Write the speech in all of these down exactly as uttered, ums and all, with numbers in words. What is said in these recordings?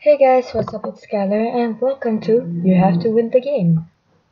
Hey guys, what's up? It's Skylar and welcome to You Have to Win the Game.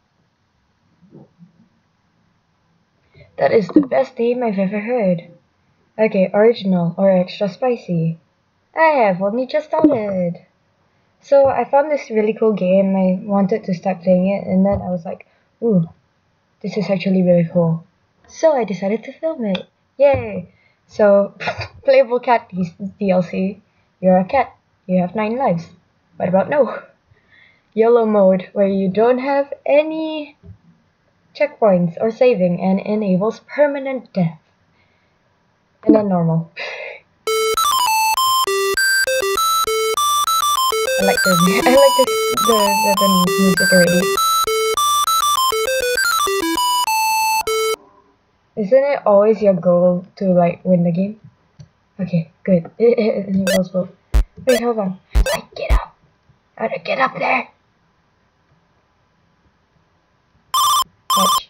That is the best name I've ever heard. Okay, original or extra spicy. I have only just started. So I found this really cool game. I wanted to start playing it and then I was like, ooh, this is actually really cool. So I decided to film it. Yay! So, playable cat D L C. You're a cat. You have nine lives. What about no? YOLO mode, where you don't have any checkpoints or saving and enables permanent death. And then normal. I like the I like the the, the, the music already. Isn't it always your goal to like win the game? Okay, good. It, it enables both. Wait, hold on. How do I get up? How do I get up there? Touch.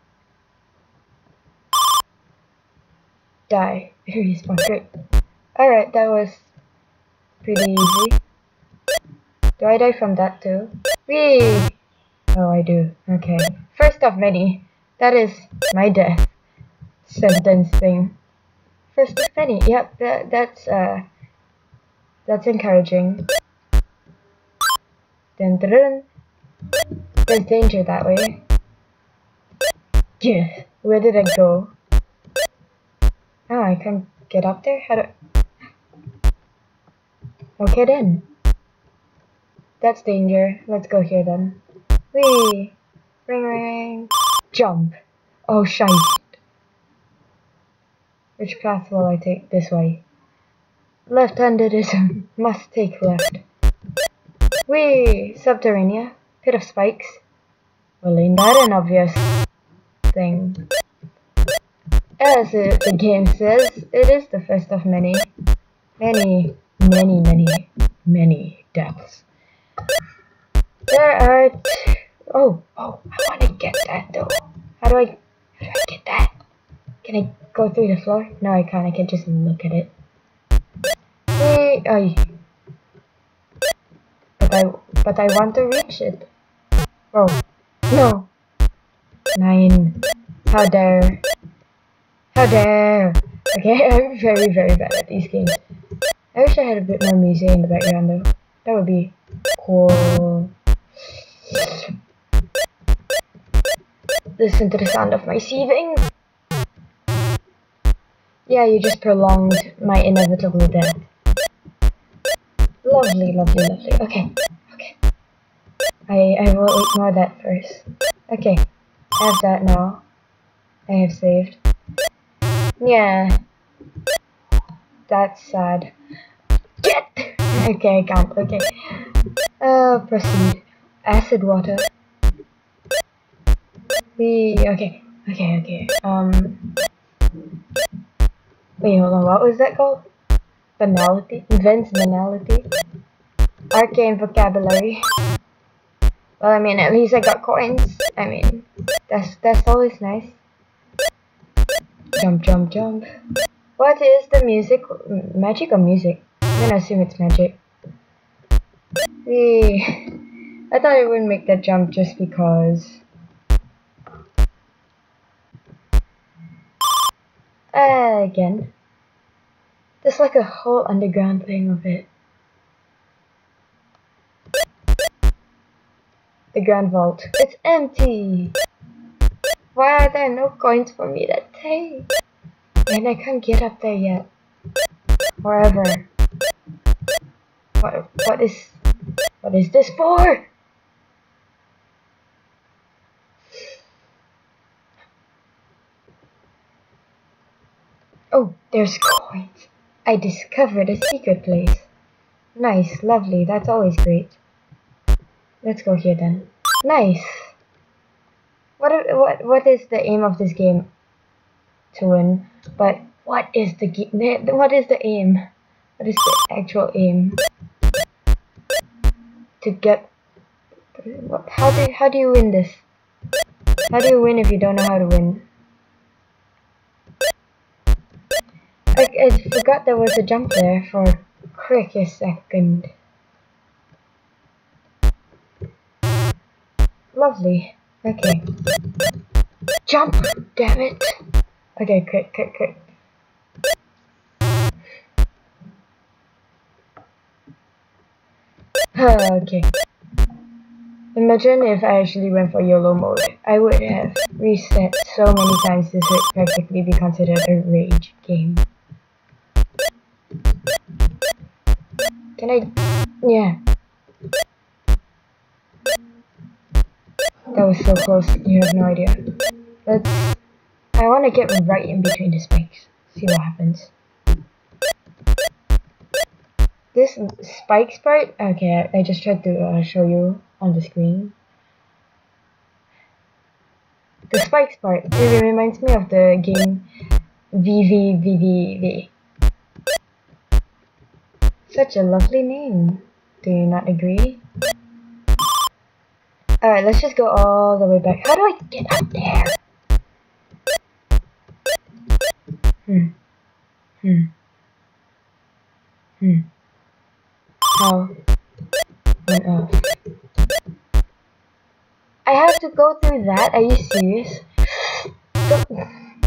Die. Respawn. Great. Alright, that was pretty easy. Do I die from that too? Whee! Oh, I do. Okay. First of many. That is my death sentence thing. First of many. Yep, that, that's, uh, that's encouraging. Dun, dun, dun. There's danger that way. Yeah. Where did I go? Oh, I can't get up there? How do... Okay then. That's danger. Let's go here then. Whee! Ring ring! Jump! Oh, shite! Which path will I take? This way. Left-handedism. Must take left. Whee! Subterranea. Pit of spikes. Well, ain't that an obvious thing? As it, the game says, it is the first of many, many, many, many, many deaths. There are t oh, oh, I want to get that though. How do I, how do I get that? Can I go through the floor? No, I can't. I can just look at it. Hey, ay. But I, but I want to reach it. Oh, no. Nine. How dare. How dare. Okay, I'm very, very bad at these games. I wish I had a bit more music in the background though. That would be cool. Listen to the sound of my seething. Yeah, you just prolonged my inevitable death. Lovely, lovely, lovely. Okay, okay. I, I will ignore that first. Okay, I have that now. I have saved. Yeah. That's sad. Get! Okay, I can't. Okay. Uh, proceed. Acid water. We... Okay. Okay, okay. Um... Wait, hold on. What was that called? Banality? Events banality? Arcane vocabulary. Well, I mean, at least I got coins. I mean, that's that's always nice. Jump, jump, jump. What is the music? Magic or music? I'm gonna assume it's magic. Whee. I thought I wouldn't make that jump just because. Uh, again. There's like a whole underground thing of it. The Grand Vault. It's empty! Why are there no coins for me to take? And I can't get up there yet. Forever. What, what is... What is this for? Oh, there's coins. I discovered a secret place. Nice, lovely, that's always great. Let's go here then. Nice. What what what is the aim of this game? To win. But what is the what is the aim? What is the actual aim? To get. How do how do you win this? How do you win if you don't know how to win? I, I forgot there was a jump there for a quick a second. Lovely. Okay. Jump! Damn it! Okay, crit, crit, crit. Okay. Imagine if I actually went for YOLO mode. I would have reset so many times this would practically be considered a rage game. Can I... yeah. That was so close, you have no idea. Let's... I want to get right in between the spikes. See what happens. This spikes part? Okay, I, I just tried to uh, show you on the screen. The spikes part, it reminds me of the game V V V V V. Such a lovely name. Do you not agree? Alright, let's just go all the way back. How do I get up there? Hmm. Hmm. Hmm. How on earth? I have to go through that? Are you serious? Don't...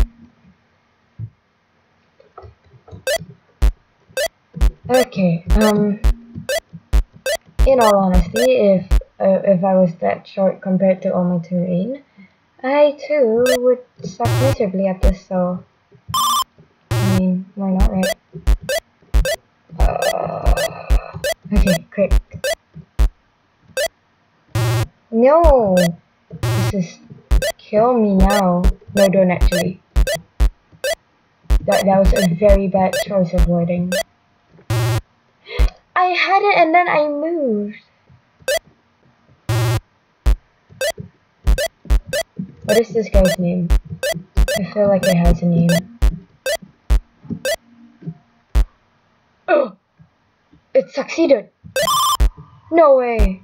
Okay, um... in all honesty, if uh, if I was that short compared to all my terrain, I too would suck miserably at this, so... I mean, why not, right? Uh, okay, quick. No! This is... kill me now. No, don't actually. That, that was a very bad choice of wording. I had it and then I moved. What is this guy's name? I feel like it has a name. Oh! It succeeded! No way!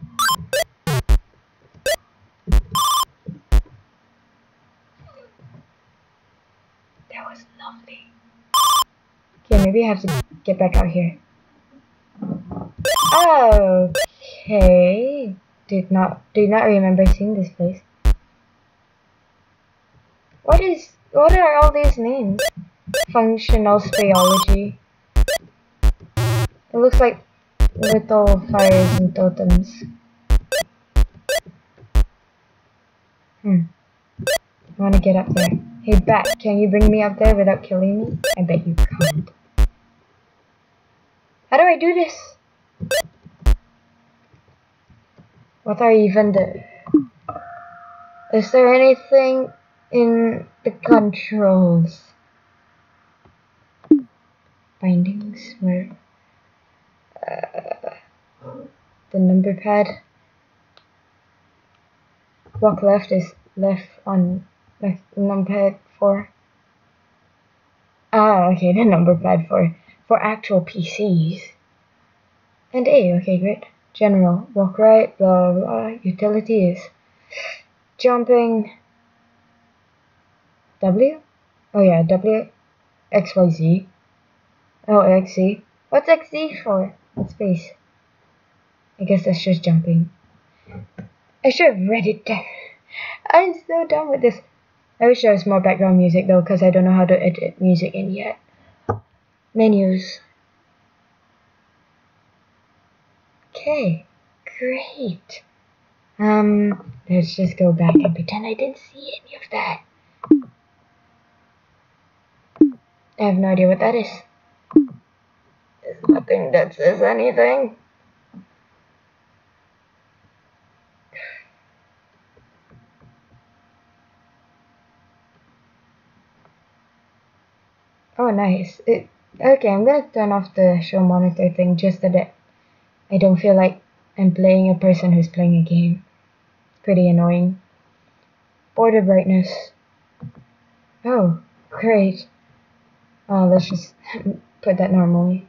That was lovely. Okay, maybe I have to get back out here. Okay. Did not did not remember seeing this place. What is what are all these names? Functional speleology. It looks like little fires and totems. Hmm. I wanna get up there. Hey bat, can you bring me up there without killing me? I bet you can't. How do I do this? What are even the... Is there anything in the controls? Bindings? Where? Uh, the number pad. Walk left is left on left number pad four. Ah, okay, the number pad for for actual P Cs. And A, okay, great. General, walk right, blah blah. Utilities. Jumping. W? Oh yeah, W. X Y Z. Oh, X Z. What's X Z for? What space? I guess that's just jumping. I should have read it down. I'm so done with this. I wish there was more background music though, because I don't know how to edit music in yet. Menus. Okay, great. Um, let's just go back and pretend I didn't see any of that. I have no idea what that is. There's nothing that says anything. Oh, nice. It, okay, I'm gonna turn off the show monitor thing just so that I don't feel like I'm playing a person who's playing a game. Pretty annoying. Border brightness. Oh, great. Oh, let's just put that normally.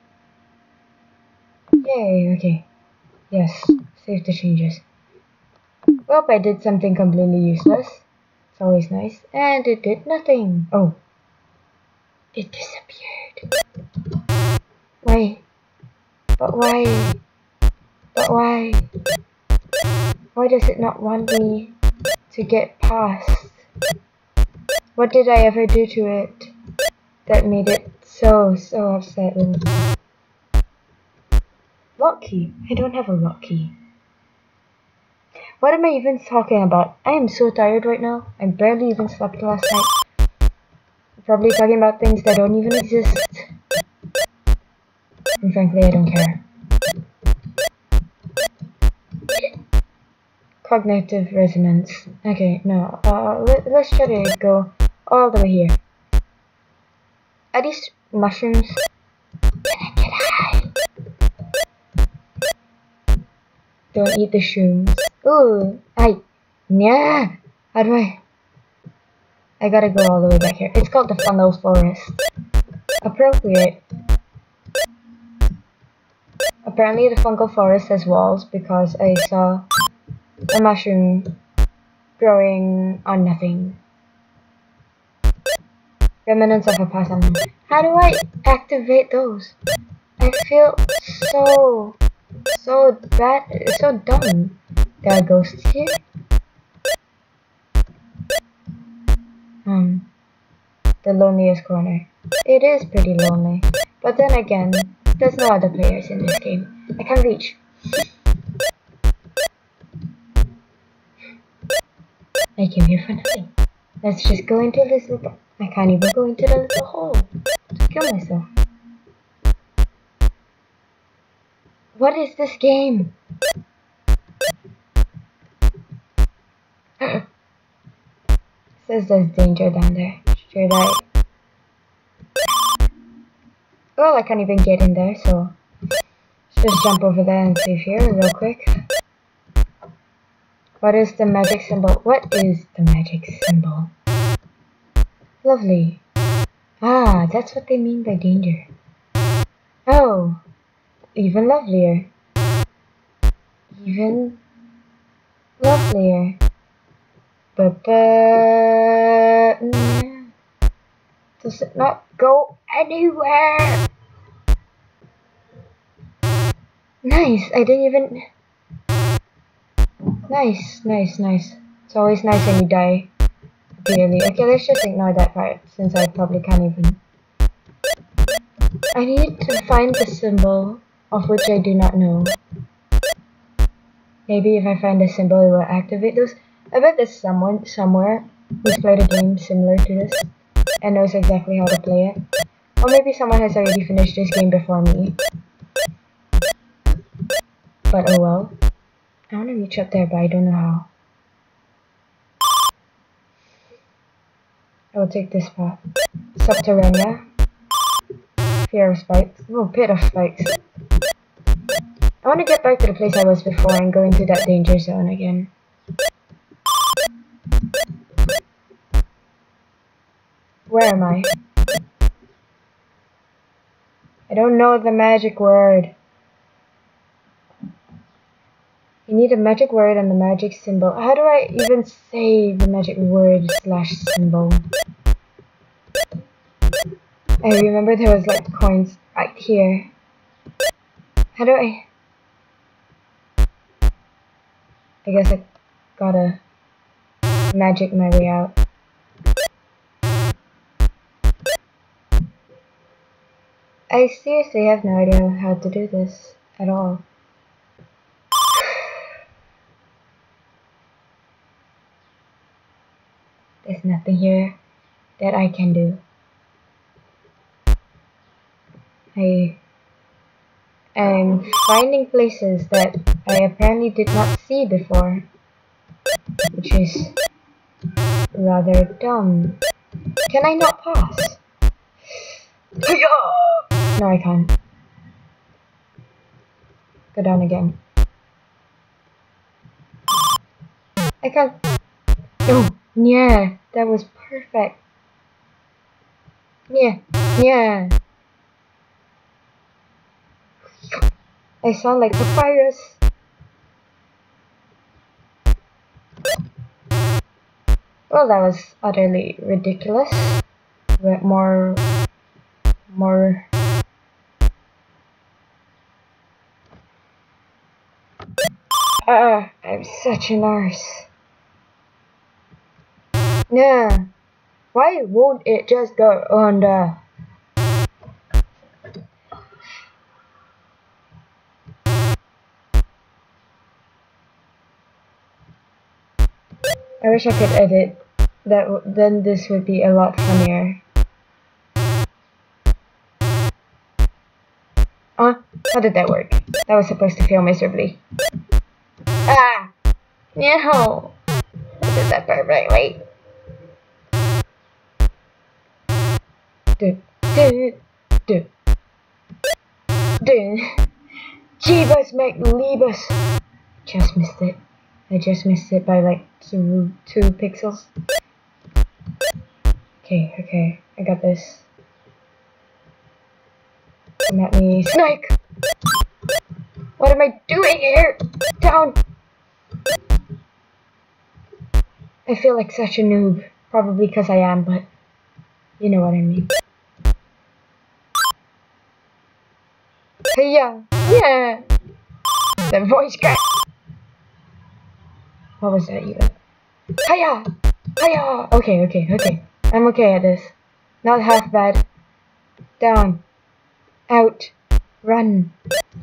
Yay, okay. Yes, save the changes. Well, I did something completely useless. It's always nice. And it did nothing. Oh. It disappeared. Why? But why? But why? Why does it not want me to get past? What did I ever do to it that made it so, so upsetting? Lock key? I don't have a lock key. What am I even talking about? I am so tired right now. I barely even slept last night. I'm probably talking about things that don't even exist. And frankly, I don't care. Cognitive resonance. Okay, no. Uh, let, let's try to go all the way here. Are these mushrooms? Can I get high? Don't eat the shrooms. Ooh, I. Yeah. How do I? I gotta go all the way back here. It's called the fungal forest. Appropriate. Apparently, the fungal forest has walls because I saw a mushroom growing on nothing. Remnants of a past animal. How do I activate those? I feel so, so bad, so dumb. There are ghosts here. Um, the loneliest corner. It is pretty lonely, but then again, there's no other players in this game. I can't reach. I came here for nothing. Let's just go into this little. I can't even go into the little hole to kill myself. What is this game? Says there's danger down there. Should I? Well, I can't even get in there, so let's just jump over there and save here real quick. What is the magic symbol? What is the magic symbol? Lovely. Ah, that's what they mean by danger. Oh, even lovelier. Even lovelier. But, uh, does it not go anywhere? Nice, I didn't even... Nice, nice, nice. It's always nice when you die. Clearly. Okay, let's just ignore that part, since I probably can't even... I need to find the symbol, of which I do not know. Maybe if I find the symbol, it will activate those. I bet there's someone, somewhere, who's played a game similar to this, and knows exactly how to play it. Or maybe someone has already finished this game before me. But oh well. I want to reach up there, but I don't know how. I will take this path. Subterranea. Fear of spikes. Oh, pit of spikes. I want to get back to the place I was before and go into that danger zone again. Where am I? I don't know the magic word. You need a magic word and the magic symbol. How do I even say the magic word slash symbol? I remember there was like coins right here. How do I... I guess I gotta magic my way out. I seriously have no idea how to do this at all. There's nothing here that I can do. I am finding places that I apparently did not see before, which is rather dumb. Can I not pass? No, I can't. Go down again. I can't. Oh, yeah, that was perfect. Yeah, yeah. I sound like papyrus. Well, that was utterly ridiculous. But more, more. Ah, I'm such an arse. Nah. Why won't it just go under? I wish I could edit. That w then this would be a lot funnier. Uh, how did that work? That was supposed to fail miserably. Ah! No! I did that perfectly. Do, do, do. Do. Jeebus McLeebus! Just missed it. I just missed it by like two, two pixels. Okay, okay, I got this. Come at me, snake! What am I doing here? Down! I feel like such a noob. Probably because I am, but you know what I mean. Hey, yeah, yeah! The voice crack! What was that even? Hiya! Hiya! Okay, okay, okay. I'm okay at this. Not half bad. Down. Out. Run.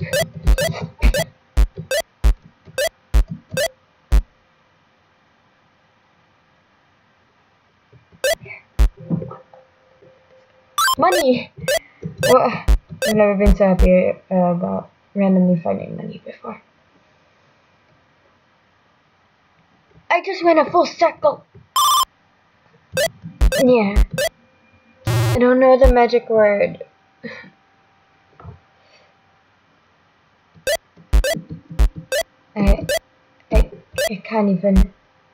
Money! Well, I've never been so happy uh, about randomly finding money before. I just went a full circle! Yeah. I don't know the magic word. I, I, I can't even.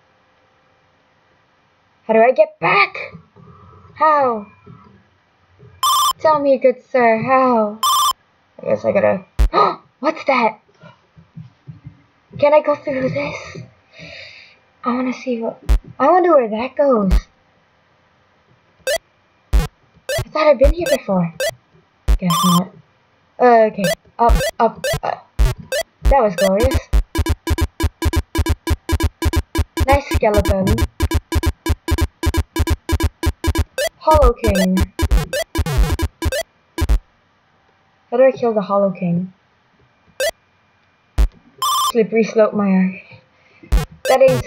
How do I get back? How? Tell me, good sir, how? I guess I gotta. What's that? Can I go through this? I wanna see what. I wonder where that goes. I thought I'd been here before. Guess not. Uh, okay. Up, up, up. That was glorious. Nice skeleton. Hollow King. How do I kill the Hollow King? Slippery slope, my eye. That ain't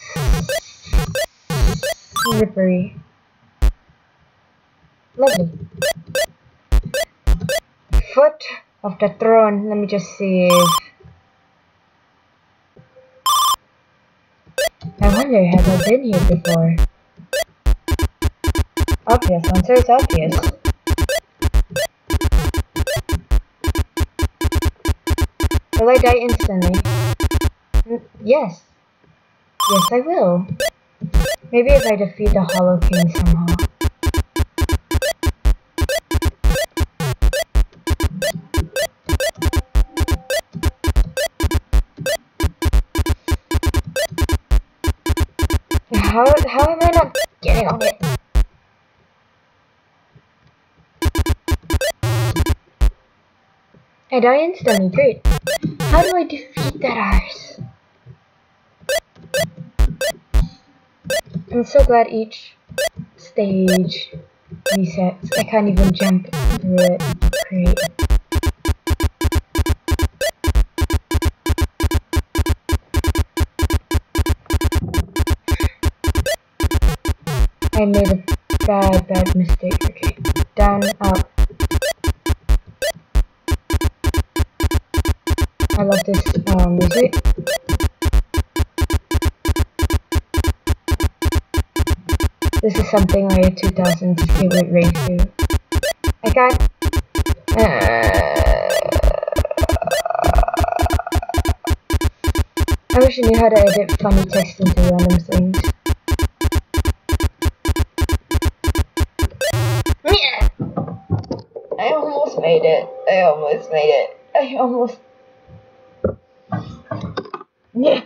slippery. Lovely. Foot of the throne. Let me just save. I wonder, have I been here before? Obvious. Answer is obvious. Will I die instantly? N yes. Yes, I will. Maybe if I defeat the Hollow King somehow. How, how am I not getting on it? I die instantly, great. How do I defeat that arse? I'm so glad each stage resets. I can't even jump through it. Great. I made a bad, bad mistake. Okay. Down, up. I love this um, music. This is something like a two thousands it would raise to. I can't. Uh, I wish I knew how to edit funny text into random things. Yeah! I almost made it. I almost made it. I almost. Yeah.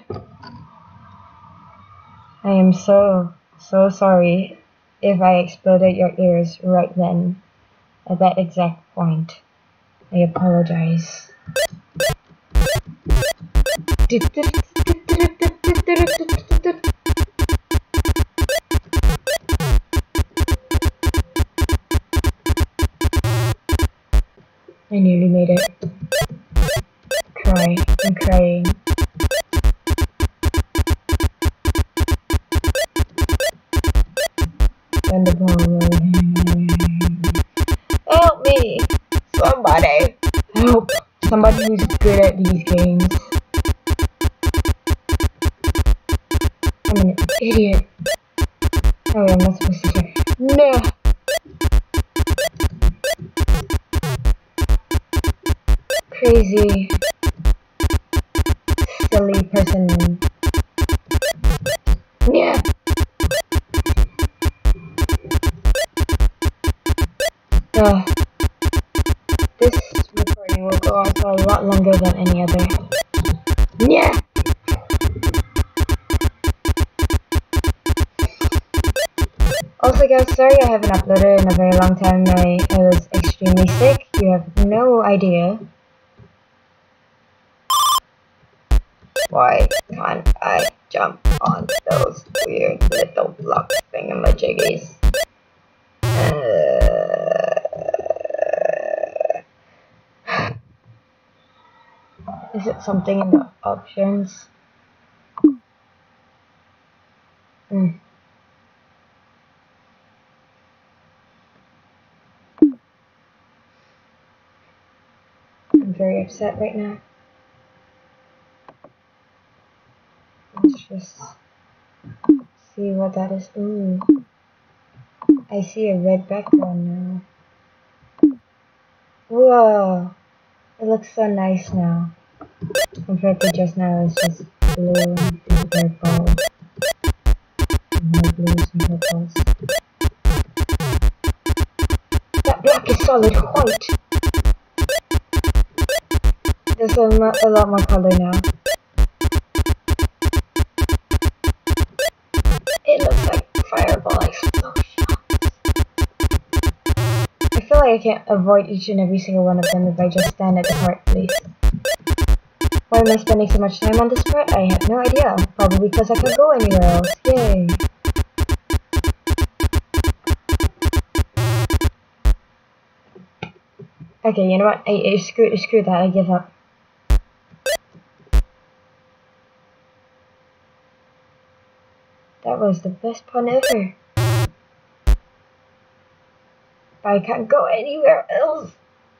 I am so, so sorry if I exploded your ears right then, at that exact point. I apologize. I nearly made it. Cry. I'm crying. And the ball. Help me! Somebody! Help! Somebody who's good at these games. I'm an idiot. Oh, I'm not supposed to say. No! Crazy. Silly person. Yeah! Uh, this recording will go on for a lot longer than any other. Yeah! Also guys, sorry I haven't uploaded in a very long time. I, I was extremely sick. You have no idea. Why can't I jump on those weird little block thingamajiggies? Uh, is it something in the options? Hmm. I'm very upset right now. Let's just see what that is. Ooh. I see a red background now. Whoa! It looks so nice now. Compared to just now, it's just blue and purple. And more blues and purples. That black is solid white! There's a, a lot more color now. It looks like fireball explosions. I feel like I can't avoid each and every single one of them if I just stand at the part, please. Why am I spending so much time on this part? I have no idea. Probably because I can't go anywhere else. Yay! Okay, you know what? I, I screw, screw that. I give up. That was the best pun ever. But I can't go anywhere else.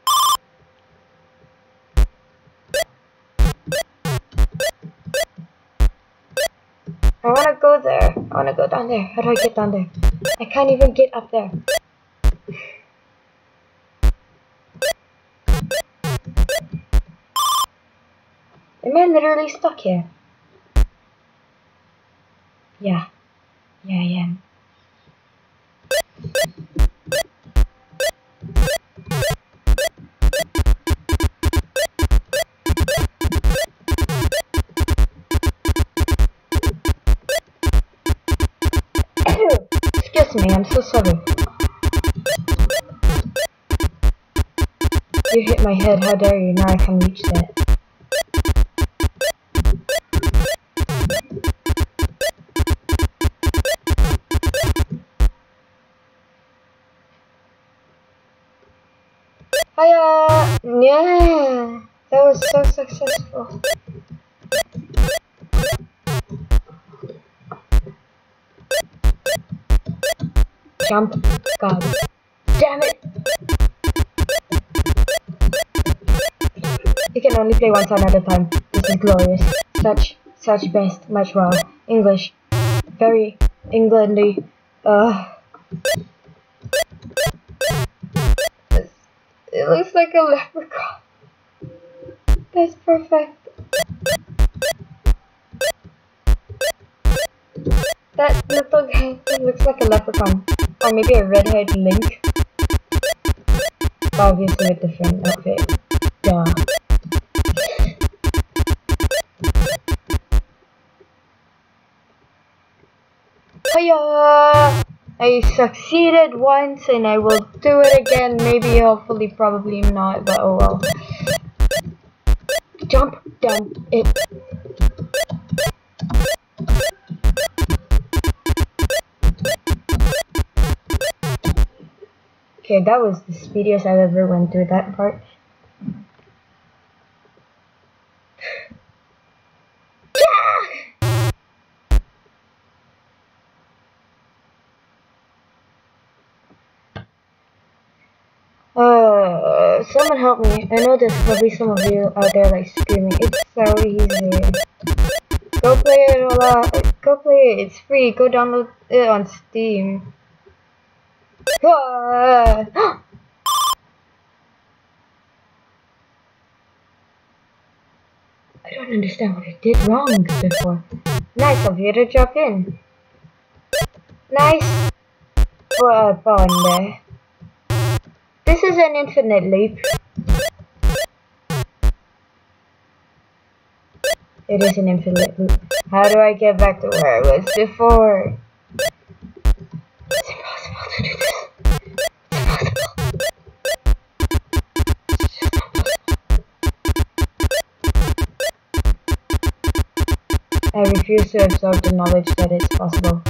I wanna go there. I wanna go down there. How do I get down there? I can't even get up there. Am I literally stuck here? Yeah. Yeah, I am. Excuse me, I'm so sorry. You hit my head, how dare you? Now I can reach that. Hiya! Yeah! That was so successful. Jump. God. Damn it! You can only play once at a time. This is glorious. Such, such best, much wow. English. Very Englandy. Uh. It looks like a leprechaun. That's perfect. That little guy looks like a leprechaun. Or maybe a red-haired Link. Obviously a different outfit. Duh. Hiya! I succeeded once and I will do it again. Maybe, hopefully, probably not, but oh well. Jump down it. Okay, that was the speediest I've ever went through that part. Uh, someone help me. I know there's probably some of you out there like screaming, it's so easy. Go play it all out. Go play it, it's free. Go download it on Steam. Ah! I don't understand what I did wrong before. Nice of you to drop in. Nice fun there. This is an infinite loop. It is an infinite loop. How do I get back to where I was before? It's impossible to do this. It's impossible. It's just not possible. I refuse to absorb the knowledge that it's possible.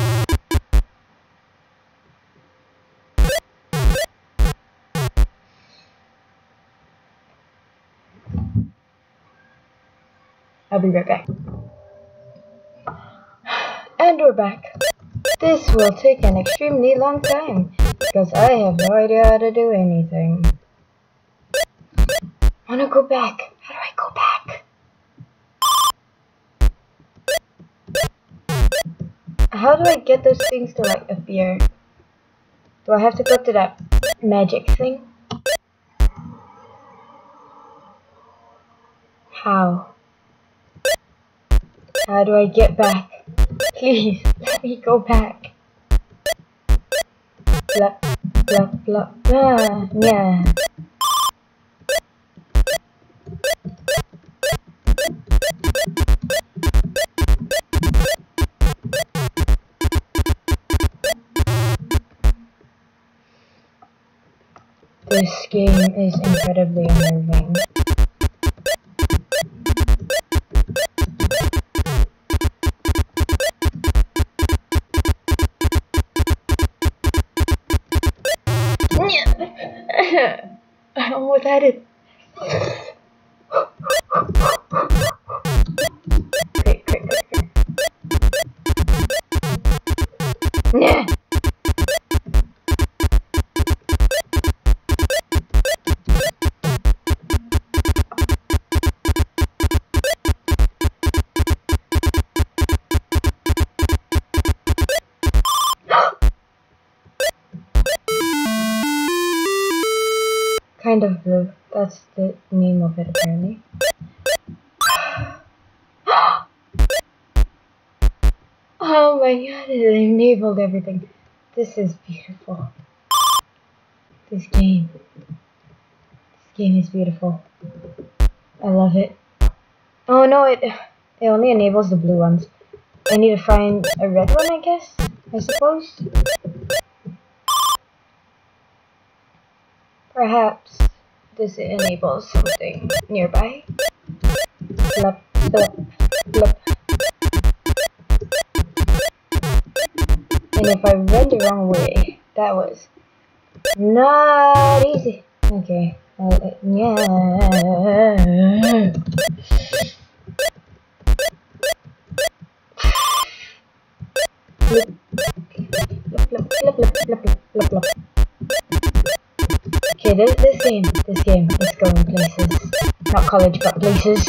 I'll be right back. And we're back. This will take an extremely long time, because I have no idea how to do anything. I wanna go back. How do I go back? How do I get those things to like appear? Do I have to go to that magic thing? How? How do I get back? Please, let me go back. Blah, blah, blah, blah, yeah. This game is incredibly unnerving. I almost had it. Quick, quick, quick, quick. Yeah. Kind of blue. That's the name of it, apparently. Oh my god, it enabled everything. This is beautiful. This game. This game is beautiful. I love it. Oh no, it, it only enables the blue ones. I need to find a red one, I guess? I suppose? Perhaps this enables something nearby. Blup, blup, blup. And if I read the wrong way, that was not easy. Okay. Uh, yeah. Blip, blip, blip, blip, blip, blip, blip, blip. Okay, this, this game, this game is going places. Not college, but places.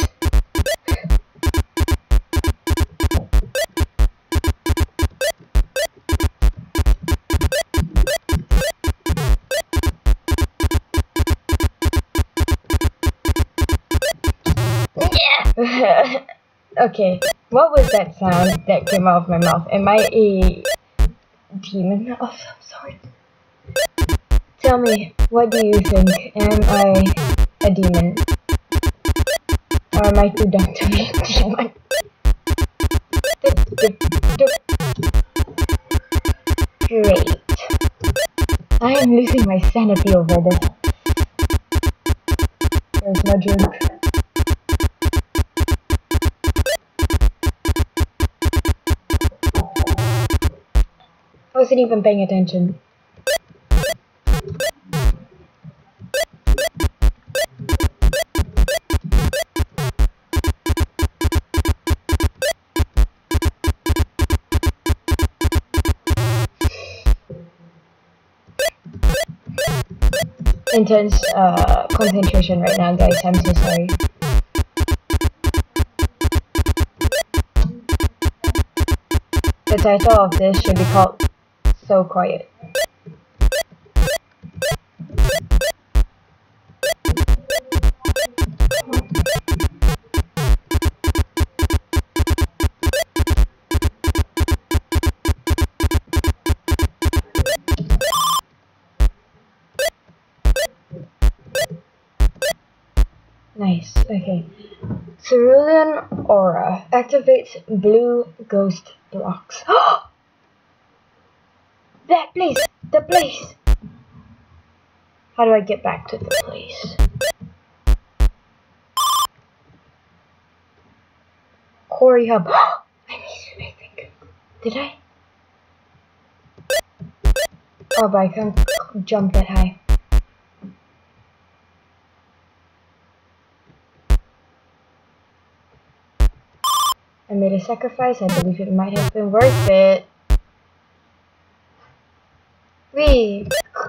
Yeah! Okay, what was that sound that came out of my mouth? Am I a demon of some sort? Tell me, what do you think? Am I a demon? Or am I too dumb to be a demon? Great. I am losing my sanity over this. There's no joke. I wasn't even paying attention. intense uh, concentration right now, guys. I'm so sorry. The title of this should be called So Quiet. Nice, okay. Cerulean Aura activates blue ghost blocks. That place! The place! How do I get back to the place? Quarry Hub. I missed it, I think. Did I? Oh, but I can't jump that high. I made a sacrifice. I believe it might have been worth it. Wee!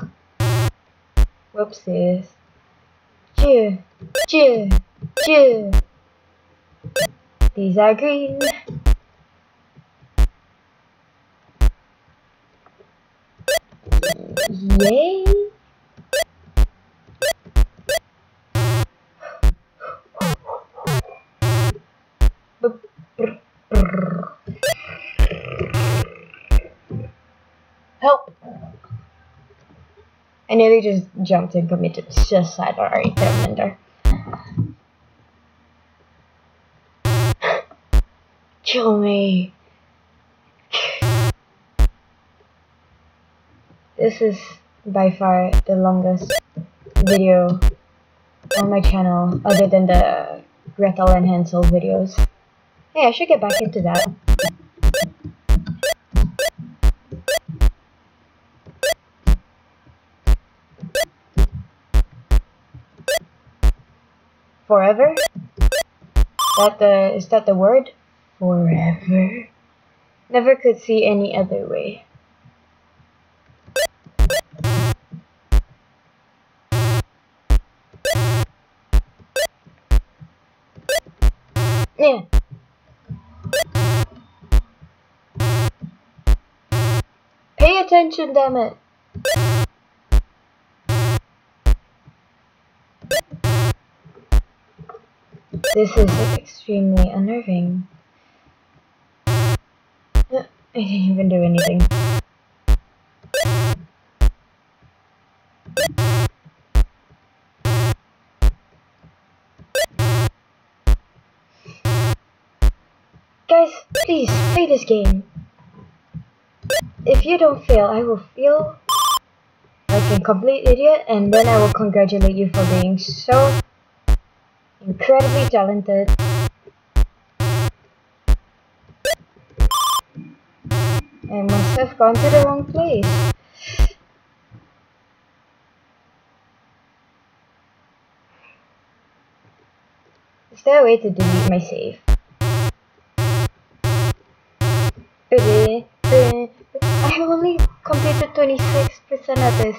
Whoopsies. Cheer! Cheer! Cheer! These are green. Yay! Help! I nearly just jumped and committed suicide right there and there. Kill me! This is by far the longest video on my channel, other than the Gretel and Hansel videos. Hey, I should get back into that. Forever? That the is that the word? Forever? Never could see any other way. Yeah. Pay attention, damn it. This is extremely unnerving. I didn't even do anything. Guys, please, play this game. If you don't fail, I will feel like a complete idiot, and then I will congratulate you for being so incredibly talented. I must have gone to the wrong place. Is there a way to delete my save? I only completed twenty-six percent of this.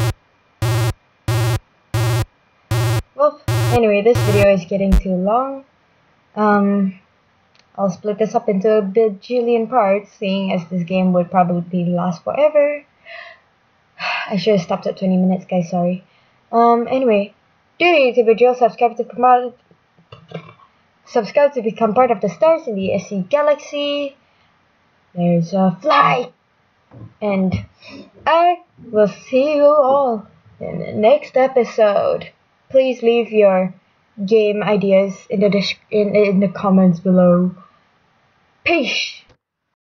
Well, anyway, this video is getting too long. Um, I'll split this up into a bajillion parts, seeing as this game would probably last forever. I should have stopped at twenty minutes, guys, sorry. Um, anyway, do the YouTube video, subscribe to promote, subscribe to become part of the stars in the S C Galaxy. There's a fly, and I will see you all in the next episode. Please leave your game ideas in the in, in the comments below. Peace.